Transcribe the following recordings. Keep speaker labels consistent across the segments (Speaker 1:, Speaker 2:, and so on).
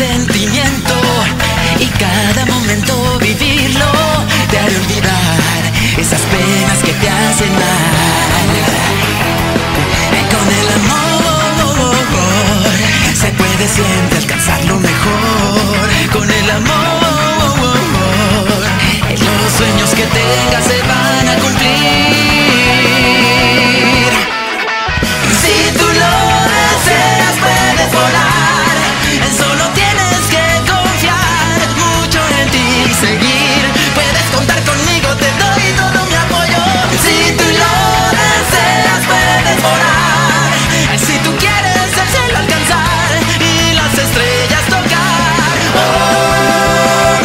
Speaker 1: sentimiento y cada momento vivirlo te hará olvidar esas penas que te hacen mal. Con el amor se puede siempre alcanzar lo mejor. Con el amor los sueños que tengas se van a cumplir. Si tú lo deseas puedes volar, solo tienes que confiar mucho en ti y seguir. Puedes contar conmigo, te doy todo mi apoyo. Si tú lo deseas puedes volar, si tú quieres el cielo alcanzar y las estrellas tocar. Oh, mi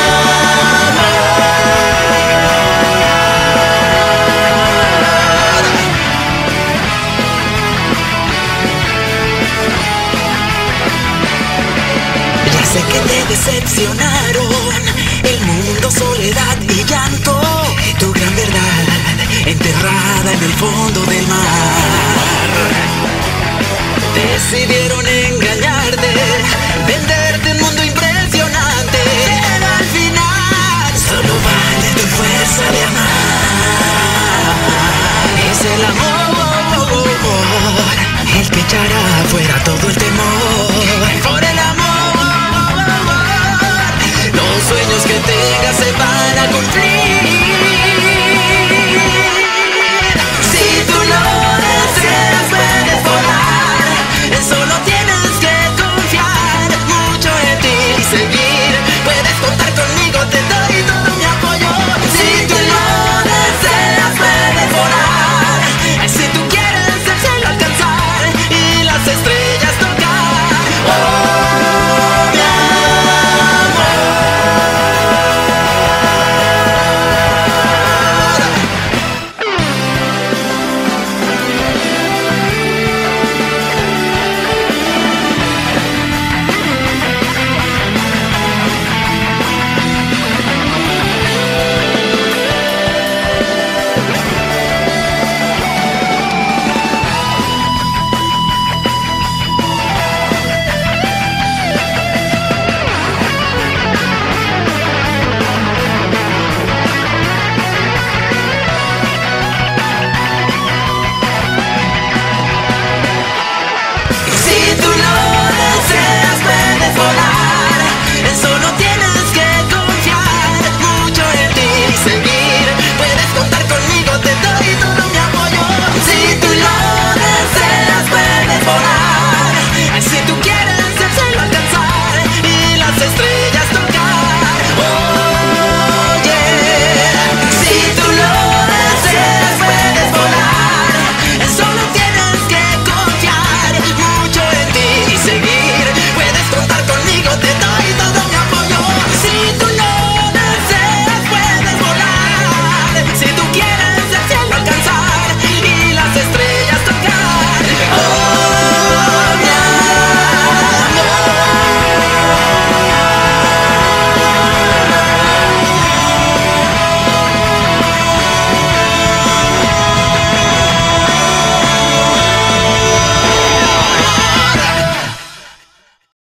Speaker 1: sé que te decepcionaron el mundo, soledad y llanto, tu gran verdad enterrada en el fondo del mar. Decidieron engañarte, venderte un mundo impresionante, pero al final solo vale tu fuerza de amar. Es el amor el que echará fuera todo el temor. Por el amor los sueños que tengas se van a cumplir. Si tú lo deseas puedes volar, solo tienes que confiar mucho en ti y seguir. Puedes contar conmigo, te doy todo mi apoyo. Si tú lo deseas puedes volar, si tú quieres el cielo alcanzar y las estrellas tocar. Oh,